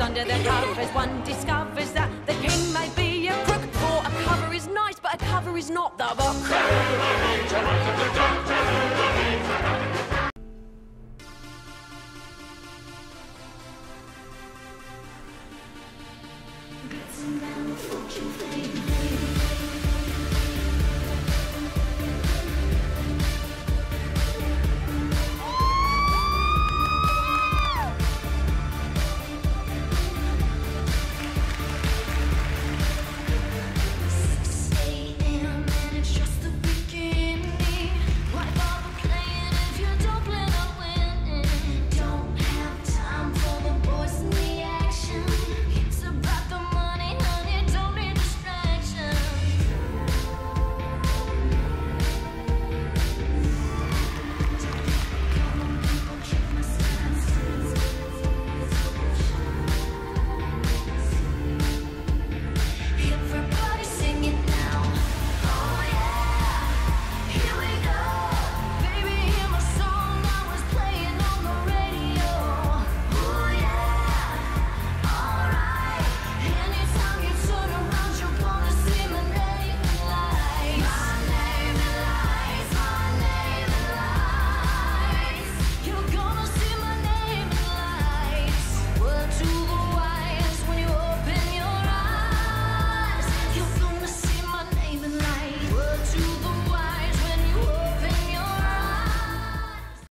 under the covers, one discovers that the king may be a crook. For a cover is nice, but a cover is not the book.